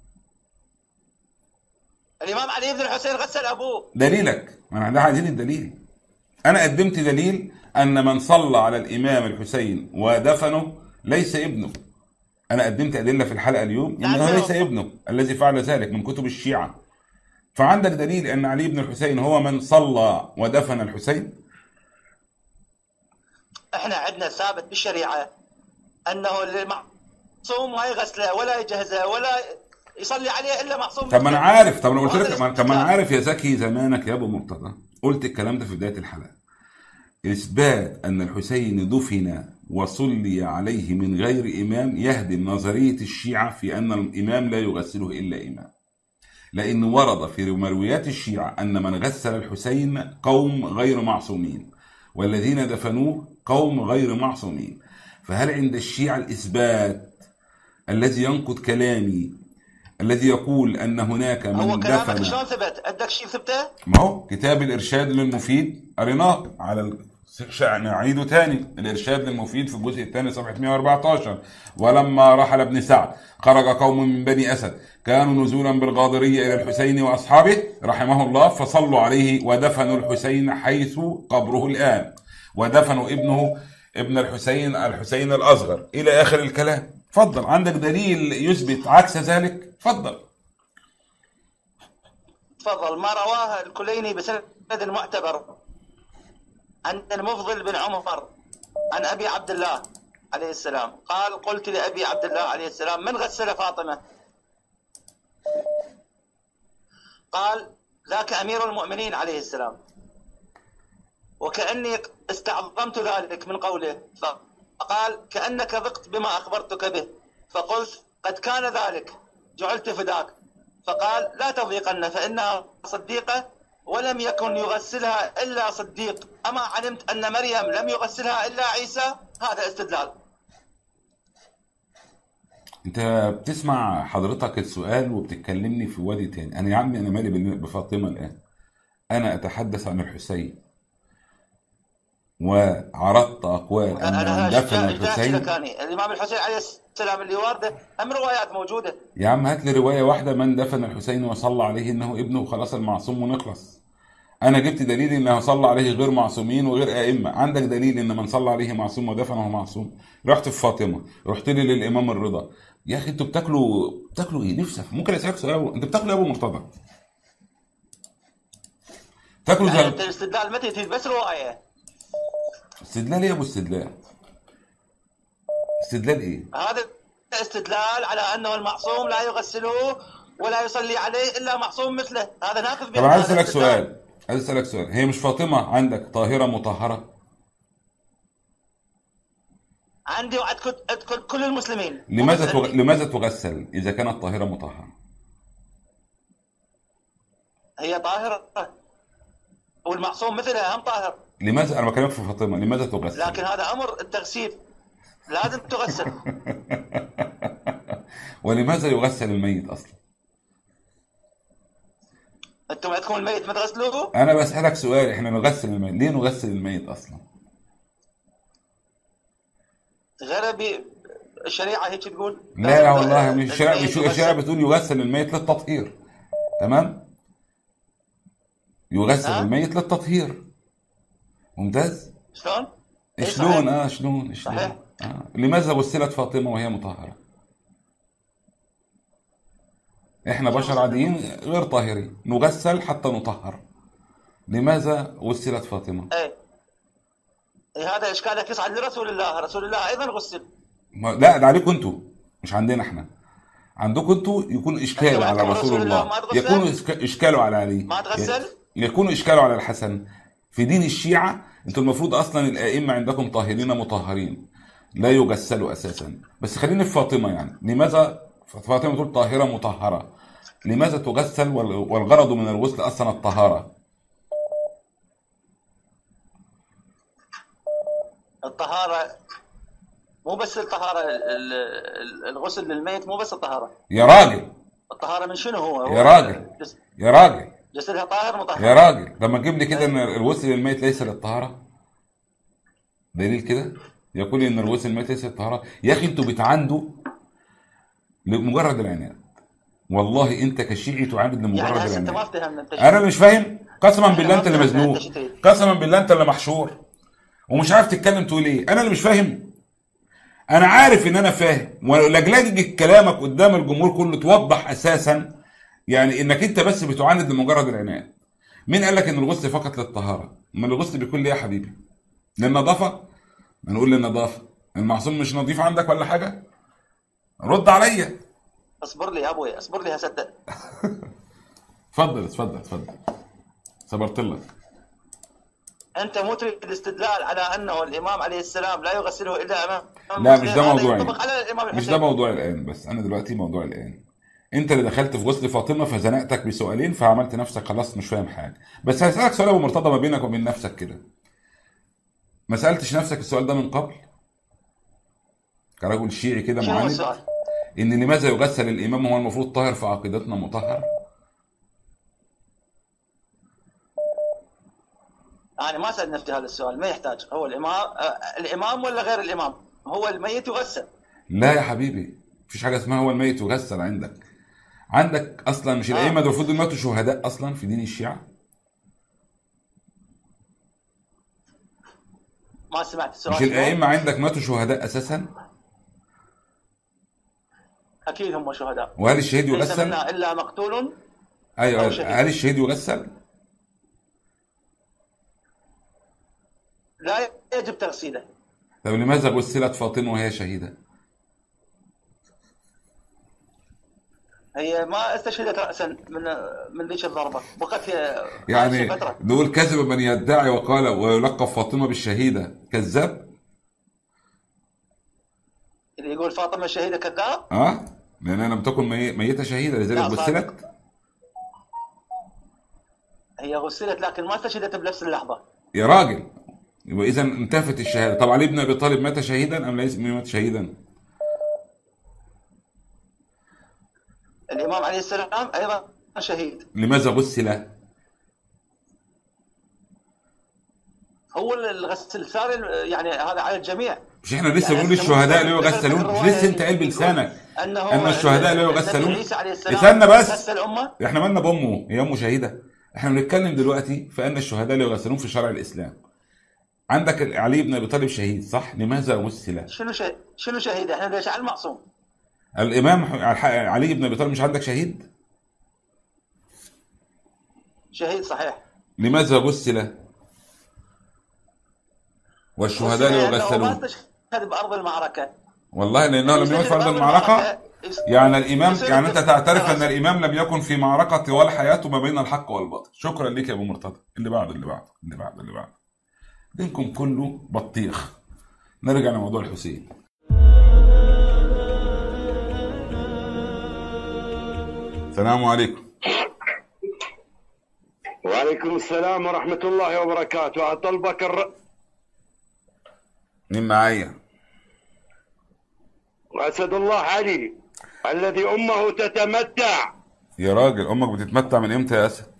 الامام علي بن الحسين غسل ابوه.
دليلك؟ ما احنا عايزين الدليل. انا قدمت دليل ان من صلى على الامام الحسين ودفنه ليس ابنه. انا قدمت ادله في الحلقه اليوم انه ليس ابنه الذي فعل ذلك من كتب الشيعه. فعندك دليل ان علي بن الحسين هو من صلى ودفن الحسين؟
احنا عندنا ثابت بالشريعه انه المعصوم ما يغسله ولا يجهزه ولا يصلي عليه الا معصوم.
طب ما انا عارف، طب انا قلت لك، طب ما انا عارف يا زكي زمانك يا ابو مرتضى، قلت الكلام ده في بدايه الحلقه. اثبات ان الحسين دفن وصلي عليه من غير امام يهدم نظريه الشيعه في ان الامام لا يغسله الا امام. لان ورد في مرويات الشيعه ان من غسل الحسين قوم غير معصومين، والذين دفنوه قوم غير معصومين. فهل عند الشيعة الإثبات الذي ينقض كلامي الذي يقول أن هناك من
هو
دفن؟
كلامك شلون ثبت؟ عندك شيء ثبته؟
ما هو كتاب الإرشاد للمفيد قريناه على نعيده تاني، الإرشاد للمفيد في الجزء الثاني صفحة مئة وأربعة عشر. ولما رحل ابن سعد خرج قوم من بني أسد كانوا نزولا بالغاضرية إلى الحسين وأصحابه رحمه الله فصلوا عليه ودفنوا الحسين حيث قبره الآن، ودفنوا ابنه ابن الحسين الحسين الأصغر إلى آخر الكلام. فضل، عندك دليل يثبت عكس ذلك؟ فضل.
تفضل. ما رواه الكليني بسند المعتبر عن المفضل بن عمر عن أبي عبد الله عليه السلام قال: قلت لأبي عبد الله عليه السلام: من غسل فاطمة؟ قال: ذاك أمير المؤمنين عليه السلام. وكأني استعظمت ذلك من قوله، فقال: كأنك ذقت بما أخبرتك به. فقلت: قد كان ذلك، جعلت فداك. فقال: لا تضيقن فإنها صديقة ولم يكن يغسلها إلا صديق. أما علمت أن مريم لم يغسلها إلا عيسى؟ هذا استدلال.
انت بتسمع حضرتك السؤال وبتتكلمني في وادي تاني. انا يا عمي انا مالي بفاطمة الآن، انا اتحدث عن الحسين وعرضت اقوال ان من دفن الحسين.
الامام الحسين عليه السلام اللي وارده هم روايات موجوده.
يا عم هات لي روايه واحده من دفن الحسين وصلى عليه انه ابنه وخلاص المعصوم ونخلص. انا جبت دليل انه صلى عليه غير معصومين وغير ائمه. عندك دليل ان من صلى عليه معصوم ودفنه معصوم؟ رحت في فاطمه، رحت لي للامام الرضا. يا اخي انتوا بتاكلوا بتاكلوا ايه؟ نفسك ممكن اسالك سؤال، انت بتاكلوا يا ابو مرتضى؟ تاكلوا
يعني انت الاستدلال متى تجيب بس روايه؟
استدلال ايه يا ابو استدلال؟ استدلال ايه؟
هذا استدلال على انه المعصوم لا يغسله ولا يصلي عليه الا معصوم مثله، هذا ناقض.
طب عايز اسالك سؤال، عايز اسالك سؤال، هي مش فاطمه عندك طاهره مطهره؟
عندي وعند كل المسلمين.
لماذا تغ... لماذا تغسل اذا كانت طاهره مطهره؟
هي طاهره والمعصوم مثلها هم طاهر.
لماذا انا بكلمك في فاطمه، لماذا تغسل؟
لكن هذا امر التغسيل، لازم تغسل.
ولماذا يغسل الميت اصلا؟
انتم عندكم الميت ما تغسلوه؟
انا بسالك سؤال، احنا نغسل الميت، ليه نغسل الميت اصلا؟
غير الشريعه هيك تقول؟
لا لا والله مش الشريعه، الشريعه بتقول يغسل الميت للتطهير. تمام؟ يغسل أه؟ الميت للتطهير. ممتاز؟
شلون؟
شلون اه شلون شلون؟
صحيح.
آه. لماذا غسلت فاطمه وهي مطهره؟ احنا بشر عاديين غير طاهرين، نغسل حتى نطهر. لماذا غسلت فاطمه؟
ايه ايه هذا اشكالك يصعد لرسول الله، رسول الله ايضا غسل.
لا ده عليكم انتوا مش عندنا احنا. عندكم انتوا يكون اشكاله على رسول الله، يكون اشكاله على علي،
ما تغسل،
يكون اشكاله على الحسن. في دين الشيعة انتوا المفروض اصلا الائمه عندكم طاهرين مطهرين لا يغسلوا اساسا. بس خلينا في فاطمه، يعني لماذا فاطمه تقول طاهره مطهره؟ لماذا تغسل والغرض من الغسل اصلا الطهاره؟
الطهاره مو بس الطهاره، الغسل للميت مو بس الطهاره
يا راجل.
الطهاره من شنو هو؟
يا راجل
جس...
يا راجل
جسدها طاهر مطهر
يا راجل. لما تجيب لي كده ان الغسل للميت ليس للطهاره، دليل كده يقول ان الغسل للميت ليس للطهاره. يا اخي انتوا بتعاندوا لمجرد العناد. والله انت كشيعي تعاند لمجرد
يعني
العناد. انا مش فاهم قسما بالله، انت اللي مزنوق، قسما بالله انت اللي محشور ومش عارف تتكلم تقول ايه. انا اللي مش فاهم. انا عارف ان انا فاهم، ولجلجة كلامك قدام الجمهور كله توضح اساسا يعني انك انت بس بتعاند لمجرد العناد. مين قال لك ان الغسل فقط للطهاره؟ ما الغسل بيكون ليه يا حبيبي؟ للنظافه؟ ما نقول للنظافه. المعصوم مش نظيف عندك ولا حاجه؟ رد عليا.
اصبر لي يا ابوي، اصبر لي هصدق.
اتفضل اتفضل اتفضل، صبرت لك.
انت مو تريد الاستدلال على انه الامام عليه السلام لا يغسله الا امام
لا مش ده موضوعي،
على
مش ده موضوعي الان. بس انا دلوقتي موضوعي الان انت اللي دخلت في غسل فاطمه فزنقتك بسؤالين فعملت نفسك خلاص مش فاهم حاجه. بس هسالك سؤال ابو مرتضى ما بينك وبين نفسك كده، ما سالتش نفسك السؤال ده من قبل كرجل شيعي كده معاند؟ ان لماذا يغسل الامام هو المفروض طاهر في عقيدتنا مطهر؟
انا ما سالت نفسي هذا السؤال، ما يحتاج. هو الامام الامام ولا غير الامام؟ هو الميت يغسل.
لا يا حبيبي، مفيش حاجه اسمها هو الميت يغسل. عندك عندك اصلا مش الائمه دول المفروض ماتوا شهداء اصلا في دين الشيعه؟
ما سمعت السؤال.
مش الائمه عندك ماتوا شهداء اساسا؟
اكيد هم شهداء.
وهل الشهيد يغسل؟
ليس منا الا مقتول.
ايوه، هل الشهيد يغسل؟
لا يجب تغسيله.
طب لماذا غسلت فاطمه وهي شهيده؟
هي ما استشهدت راسا من من ذيك الضربه، بقت
يعني نقول كذب من يدعي وقال ويلقب فاطمه بالشهيده كذاب؟
اللي يقول فاطمه الشهيده كذاب؟
اه لانها لم تكن ميته شهيده لذلك غسلت.
هي غسلت لكن ما استشهدت بنفس اللحظه
يا راجل. يبقى اذا انتفت الشهاده. طب علي بن ابي طالب مات شهيدا ام ليس مات شهيدا؟
الامام عليه السلام ايضا شهيد.
لماذا غسل؟
هو الغسل صار يعني هذا على الجميع.
مش احنا لسه بنقول يعني الشهداء لا يغسلون؟ مش لسه انت قايل بلسانك ان الشهداء لا يغسلون؟ استنى بس، احنا مالنا بامه؟ هي امه شهيده؟ احنا بنتكلم دلوقتي في ان الشهداء لا يغسلون في شرع الاسلام. عندك علي بن ابي طالب شهيد صح؟ لماذا غسل؟
شنو شهيد؟ شنو شهيد؟ احنا ليش على المعصوم؟
الامام علي بن ابي طالب مش عندك شهيد؟
شهيد صحيح.
لماذا غسل؟ والشهداء لا يغسلون.
ما استشهد بارض المعركه.
والله لانه لم يكن في ارض المعركه. يعني الامام يعني انت تعترف ان الامام لم يكن في معركه طوال حياته ما بين الحق والباطل. شكرا لك يا ابو مرتضى. اللي بعده اللي بعده اللي بعده اللي بعده. دينكم كله بطيخ. نرجع لموضوع الحسين. السلام عليكم.
وعليكم السلام ورحمة الله وبركاته. أطلبك الر...
مين معايا؟
أسد الله علي الذي أمه تتمتع.
يا راجل أمك بتتمتع من إمتى يا أسد؟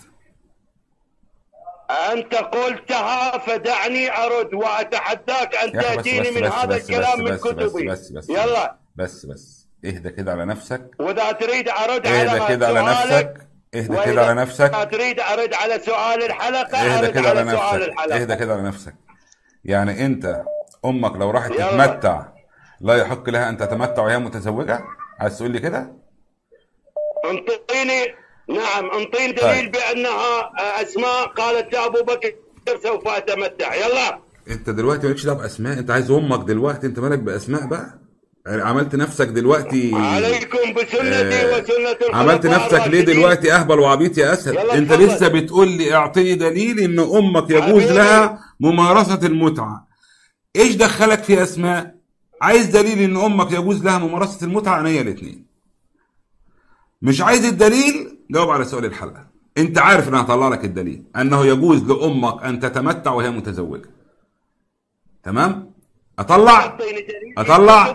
أنت قلتها فدعني أرد وأتحداك أن تأتيني من هذا الكلام من كتبي.
بس بس
يلا
بس بس اهدى كده على نفسك.
وإذا تريد أرد على
اهدى كده على نفسك. اهدى كده على نفسك.
إذا تريد أرد على سؤال الحلقة
اهدى كده على نفسك.
الحلقة.
اهدى كده على نفسك. يعني أنت أمك لو راحت تتمتع لا يحق لها أن تتمتع وهي متزوجة؟ عايز تقول لي كده؟
انطيني نعم انطيني دليل طيب. بأنها أسماء قالت يا أبو بكر سوف أتمتع. يلا
أنت دلوقتي مالكش دعوة بأسماء. أنت عايز أمك دلوقتي. أنت مالك بأسماء بقى؟ عملت نفسك دلوقتي
عليكم بسنتي
آه
وسنة الخلفاء
عملت نفسك ليه دلوقتي اهبل وعبيط يا اسد؟ انت
تفضل.
لسه بتقول لي اعطيني دليل ان امك يجوز
حبيبي.
لها ممارسه المتعه. ايش دخلك في اسماء؟ عايز دليل ان امك يجوز لها ممارسه المتعه؟ عينيا الاثنين. مش عايز الدليل؟ جاوب على سؤال الحلقه. انت عارف ان انا هطلع لك الدليل انه يجوز لامك ان تتمتع وهي متزوجه. تمام؟ اطلع اطلع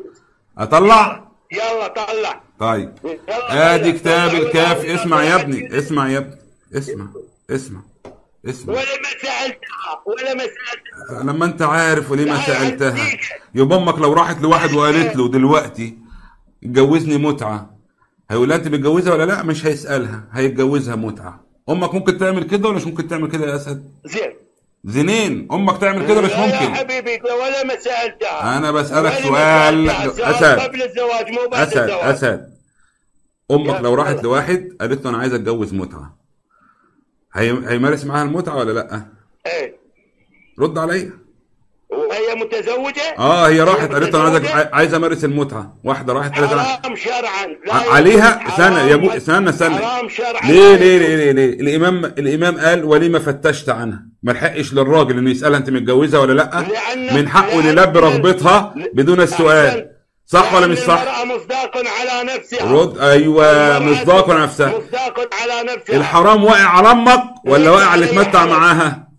اطلع
يلا طلع.
طيب
يلا
ادي
طلع.
كتاب
طلع.
الكاف.
يلا.
اسمع يا
يلا.
ابني، اسمع يا ابني، اسمع اسمع اسمع.
ولا ما سألتها ولا ما سألتها.
لما انت عارف وليه ما
لا،
سالتها؟
هديك.
يبقى امك لو راحت لواحد وقالت له دلوقتي اتجوزني متعه، هيقول لها انت متجوزها ولا لا؟ مش هيسالها، هيتجوزها متعه. امك ممكن تعمل كده ولا مش ممكن تعمل كده يا اسد؟
زين.
زينين. امك تعمل كده ولا مش
لا يا
ممكن؟
حبيبي ولا ما سألتها.
انا بسالك
ولا
سؤال.
ما سألتها.
اسد
قبل الزواج مو بعد
اسد
الزواج.
اسد امك
يا
لو راحت
يلا.
لواحد قالت له انا عايز اتجوز متعه، هي... هيمارس معاها المتعه ولا لا؟
ايه.
رد عليا.
وهي متزوجة؟
اه هي راحت قالت له انا عايز
متزوجة؟
عايز امارس المتعه. واحده راحت قالت انا
حرام شرعا. لا
ع-
يجوز.
عليها سنه يا ابو
حرام.
استنى استنى.
حرام شرعا.
ليه ليه ليه ليه, ليه؟ الامام الامام قال ولما فتشت عنها؟ ما لحقش للراجل انه يسالها انت متجوزها ولا لا؟
لأن-
من حقه
لأن-
يلبي رغبتها بدون السؤال. صح ولا
لأن
مش صح؟
المرأة مصداق على نفسها.
رد. ايوه
المرأة
مصداق على نفسها.
مصداق على نفسها.
الحرام واقع على امك ولا واقع على اللي اتمتع معاها؟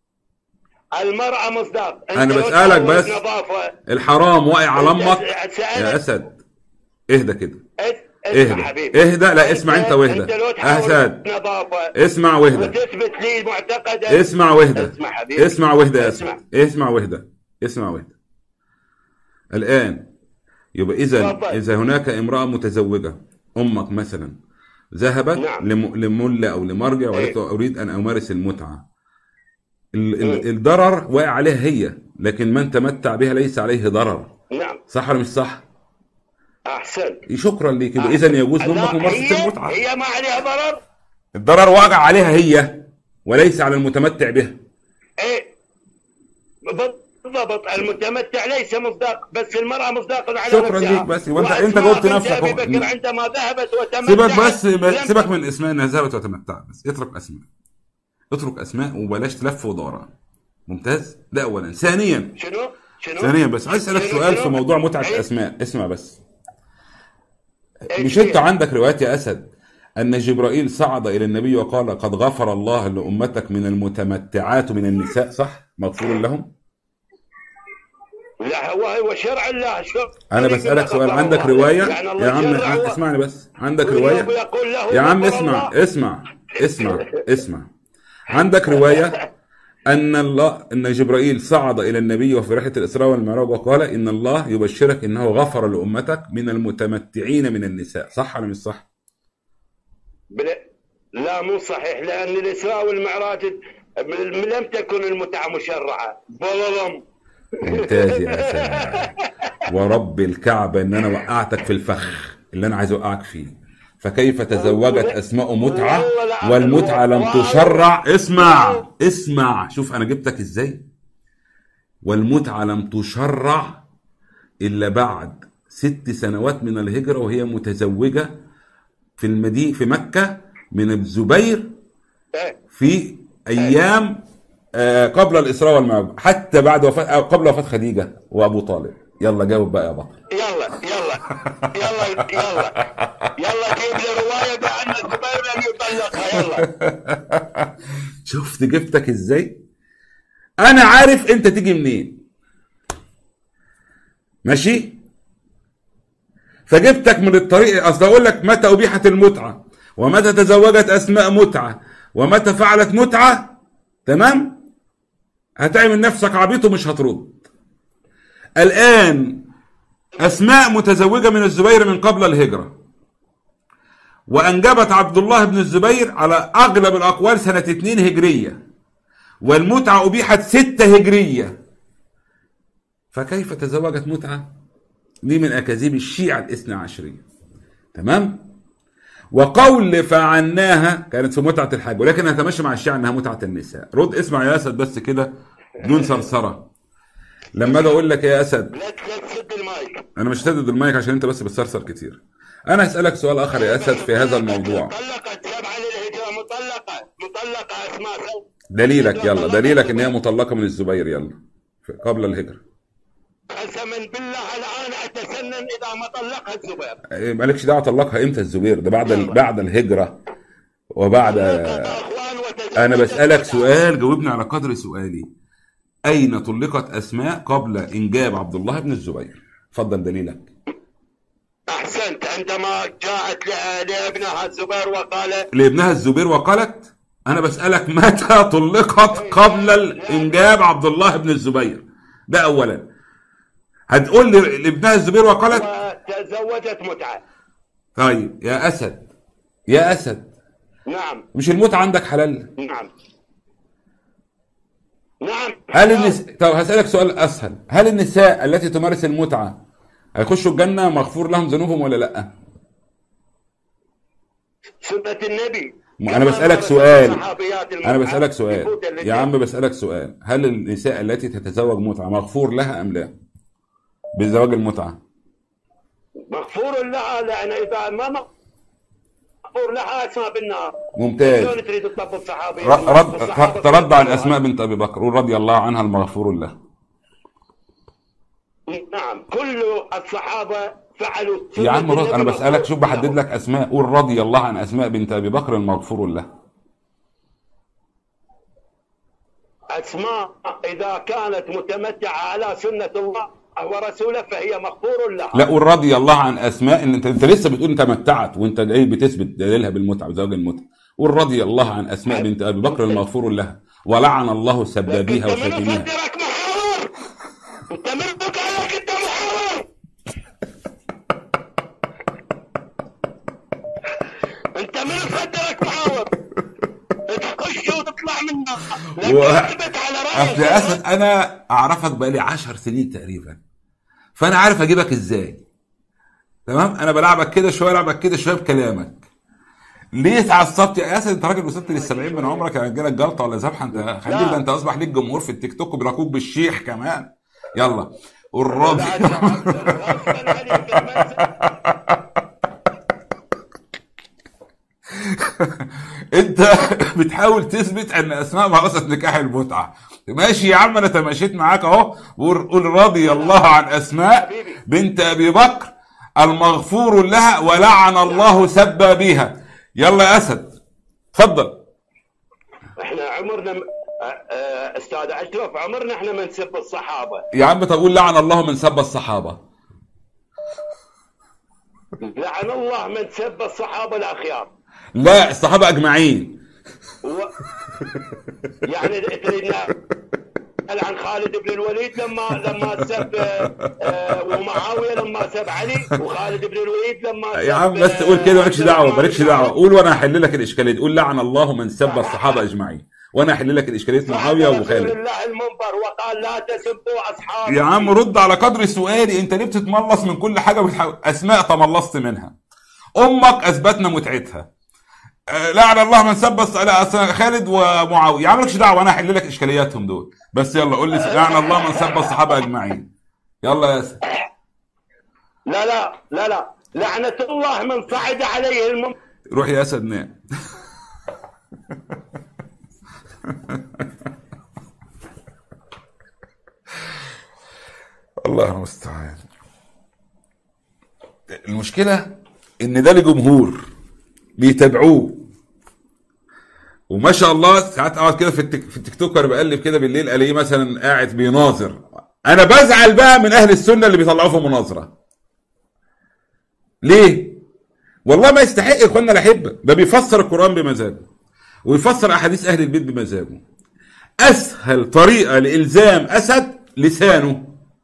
المرأة مصداق.
انا
أنت لو
بسالك
تحاول
بس.
نظافة.
الحرام واقع على
أنت
امك
سألت-
يا اسد. اهدى كده.
اس- اسمع
اهدى
حبيبي.
اهدى. لا اسمع انت واهدى.
أنت لو تحاول
اسد
نظافة
اسمع واهدى.
وتثبت لي معتقدك.
اسمع واهدى.
اسمع حبيبي.
اسمع واهدى يا
اسمع.
اسد. اسمع واهدى. اسمع واهدى. الان يبقى اذا
تفضل.
اذا هناك امراه متزوجه، امك مثلا ذهبت
نعم.
لم- لمله او لمرجع وقالت
إيه.
له اريد ان امارس المتعه. ال- ال-
إيه.
الضرر واقع عليها هي، لكن من تمتع بها ليس عليه ضرر.
نعم.
صح ولا مش صح؟
أحسن.
شكرا ليك. يبقى اذا يجوز
لا،
لامك ممارسه
هي
المتعه.
هي ما عليها ضرر.
الضرر واقع عليها هي وليس على المتمتع بها.
ايه بالضبط. المتمتع ليس مصداق، بس المرأة مصداق على
شكرا
نفسها.
ليك. بس وانت انت
وأسماء
جاوبت
بنت
نفسك
أبي
اهو.
بكر عندما ذهبت وتمتعت
سيبك بس
لم
سيبك من اسماء انها ذهبت وتمتعت. بس اترك اسماء. اترك اسماء وبلاش تلف ودوران. ممتاز. ده اولا. ثانيا
شنو؟ شنو؟
ثانيا بس عايز اسالك
شنو؟
سؤال
شنو؟
في موضوع متعه
إيه؟
الاسماء. اسمع بس.
إيه
مش
هي؟
انت عندك روايات يا اسد ان جبرائيل صعد الى النبي وقال قد غفر الله لامتك من المتمتعات من النساء، صح؟ مغفور لهم.
لا هو هو شرع الله. شرع
انا بسالك سؤال. عندك روايه يا عم؟ اسمعني بس. عندك روايه يا عم؟ اسمع اسمع اسمع اسمع. عندك روايه ان الله ان جبرائيل صعد الى النبي وفي رحله الاسراء والمعراج وقال ان الله يبشرك انه غفر لامتك من المتمتعين من النساء، صح ولا مش صح؟
بلا لا مو صحيح، لأن الإسراء والمعراج لم تكن المتعة مشرعة. ظلم.
ممتاز يا اسد. ورب الكعبه ان انا وقعتك في الفخ اللي انا عايز اوقعك فيه. فكيف تزوجت اسماء متعه والمتعه لم تشرع؟ اسمع اسمع. شوف انا جبتك ازاي. والمتعه لم تشرع الا بعد ست سنوات من الهجره وهي متزوجه في المدينه في مكه من الزبير في ايام آه قبل الاسراء والمعراج، حتى بعد وفاه قبل وفاه خديجه وابو طالب. يلا جاوب بقى يا بطل.
يلا يلا يلا يلا يلا جيب لي روايه بان الزبير لم يطلقها. يلا.
شفت جبتك ازاي؟ انا عارف انت تيجي منين. ماشي؟ فجبتك من الطريق. اصل اقول لك متى ابيحت المتعه ومتى تزوجت اسماء متعه ومتى فعلت متعه، تمام؟ هتعمل نفسك عبيط ومش هترد. الان اسماء متزوجه من الزبير من قبل الهجره، وانجبت عبد الله بن الزبير على اغلب الاقوال سنه اتنين هجريه، والمتعه ابيحت ستة هجريه. فكيف تزوجت متعه؟ دي من اكاذيب الشيعه الاثنى عشريه. تمام؟ وقول فعناها كانت في متعه الحج، ولكن هتمشي مع الشيعه انها متعه النساء. رد. اسمع يا اسد بس كده بدون صرصره. لما اجي اقول لك يا اسد
لا تسد المايك.
انا مش هسدد المايك عشان انت بس بتسرسر كتير. انا هسالك سؤال اخر يا اسد في هذا الموضوع.
مطلقه سبعه للهجره، مطلقه مطلقه اسماء.
دليلك يلا، دليلك ان هي مطلقه من الزبير يلا قبل الهجره.
قسما بالله الان اتسنن اذا ما طلقها الزبير.
إيه مالكش دعوه طلقها امتى الزبير؟ ده بعد ال... بعد الهجره وبعد. انا بسالك سؤال جاوبني على قدر سؤالي. اين طلقت اسماء قبل انجاب عبد الله بن الزبير؟ اتفضل دليلك.
احسنت، عندما جاءت لابنها الزبير وقال
لابنها الزبير وقالت. انا بسالك متى طلقت قبل الانجاب عبد الله بن الزبير؟ ده اولا. هتقول لي لابنها الزبير وقالت
تزوجت متعه.
طيب يا اسد، يا اسد،
نعم،
مش المتعه عندك حلال؟
نعم نعم.
هل النس... طب هسألك سؤال أسهل. هل النساء التي تمارس المتعة هيخشوا الجنة مغفور لهم ذنوبهم ولا لأ؟
سنة النبي.
أنا بسألك سؤال. أنا بسألك سؤال يا عم، بسألك سؤال. هل النساء التي تتزوج متعة مغفور لها أم لا؟ بزواج المتعة
مغفور لها، لأن إذا ما مغفور لها أسماء بالنار.
ممتاز.
شلون تريد تطبق الصحابة؟
رد ترد عن أسماء بنت أبي بكر رضي الله عنها المغفور له.
نعم، كل الصحابة فعلوا.
يا عم رد، أنا بسألك، شوف بحدد لك أسماء، قول رضي الله عن أسماء بنت أبي بكر المغفور له.
أسماء إذا كانت متمتعة على سنة الله ورسوله فهي مغفور لها.
لا، قول رضي الله عن أسماء. إن أنت أنت لسه بتقول أنت متعت، وأنت إيه بتثبت دليلها بالمتعة بزواج المتعة. قول رضي الله عن أسماء بنت أبي بكر المغفور لها ولعن الله سبابيها وشاتميها.
انت من قالك انت محاور. انت من صدرك محاور. تخش وتطلع منها.
و... اصل يا اسد انا اعرفك بقالي عشر سنين تقريبا، فانا عارف اجيبك ازاي. تمام؟ انا بلعبك كده شويه، العبك كده شويه بكلامك. ليه اتعصبت يا اسد؟ انت راجل وصلت للسبعين من عمرك، يعني جالك جلطه ولا ذبحه؟ انت خليك، ده انت اصبح ليك جمهور في التيك توك وبيراكوك بالشيخ كمان. يلا الراضي. انت بتحاول تثبت ان اسماء مرست نكاح المتعه. ماشي يا عم، انا تماشيت معاك اهو. قول رضي الله عن اسماء بنت ابي بكر المغفور لها ولعن الله سبابيها. يلا يا اسد اتفضل.
احنا عمرنا استاذ اشرف، عمرنا احنا ما نسب الصحابه
يا عم. طب قول لعن الله من سب الصحابه.
لعن الله من سب الصحابه الاخيار.
لا، الصحابه اجمعين.
و... يعني تريدنا عن خالد بن الوليد لما لما سب آه ومعاويه لما سب علي، وخالد بن الوليد لما سب.
يا عم بس تقول كده، مالكش دعوه، مالكش دعوه. قول وانا هحل لك الاشكاليه. قول لعن الله من سب الصحابه اجمعين، وانا هحل لك الاشكاليه معاويه وخالد.
الله المنبر وقال لا تسبوا اصحابي.
يا عم رد على قدر سؤالي. انت ليه بتتملص من كل حاجه بتحاول؟ اسماء تملصت منها. امك اثبتنا متعتها. لعن الله من سب خالد ومعاويه. يا عم مالكش دعوه، انا هحل لك اشكالياتهم دول. بس يلا قول لي لعن الله من سب الصحابه اجمعين. يلا يا اسد.
لا لا لا لا، لعنه الله من صعد عليه المنبر.
روح يا اسد نام. الله المستعان. المشكله ان ده لجمهور بيتابعوه، وما شاء الله ساعات اقعد كده في التك... في التيك توك وانا بقلب كده بالليل الاقيه مثلا قاعد بيناظر. انا بزعل بقى من اهل السنه اللي بيطلعوه في مناظره. ليه؟ والله ما يستحق يا اخوانا الاحبه. ده بيفسر القران بمزاجه ويفسر احاديث اهل البيت بمزاجه. اسهل طريقه لالزام اسد لسانه.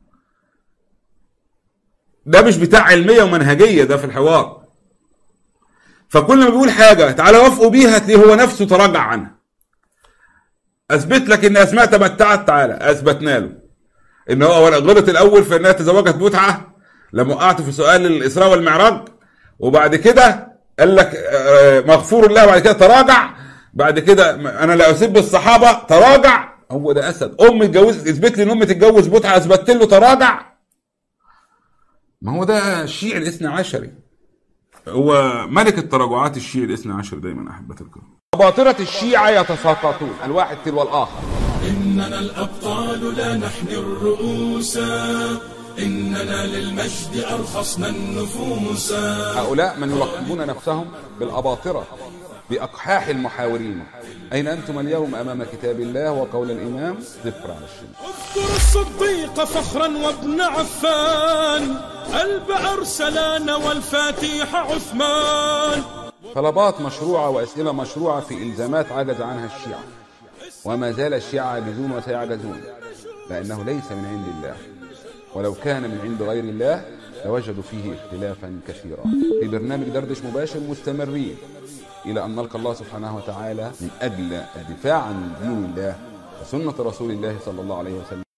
ده مش بتاع علميه ومنهجيه، ده في الحوار. فكل ما بيقول حاجه تعالى وافقوا بيها تلاقيه هو نفسه تراجع عنها. اثبت لك ان اسماء تمتعت، تعالى اثبتنا له ان هو غلط الاول في انها تزوجت متعه لما وقعت في سؤال الاسراء والمعراج، وبعد كده قال لك مغفور الله، بعد كده تراجع، بعد كده انا لا اسب الصحابه تراجع. هو ده اسد. ام اتجوزت، اثبت لي ان ام تتجوز متعه، اثبتت له تراجع. ما هو ده الشيعي الاثنى عشري، هو ملك التراجعات الشيعي الاثنى عشر دايما أحبتي الكرام. أباطرة الشيعة يتساقطون الواحد تلو الآخر.
إننا الأبطال لا نحني الرؤوس، إننا للمجد أرخصنا النفوس.
هؤلاء من يلقبون نفسهم بالأباطرة بأقحاح المحاورين. أين أنتم اليوم أمام كتاب الله وقول الإمام؟ صفر على الشمس.
اذكر الصديق فخرا وابن عفان، قلب أرسلان والفاتيح عثمان.
طلبات مشروعة وأسئلة مشروعة في إلزامات عجز عنها الشيعة، وما زال الشيعة عاجزون وسيعجزون، لأنه ليس من عند الله، ولو كان من عند غير الله لوجدوا فيه اختلافا كثيرا. في برنامج دردش مباشر مستمرين إلى أن نلقى الله سبحانه وتعالى من أجل الدفاع عن دين الله وسنة رسول الله صلى الله عليه وسلم.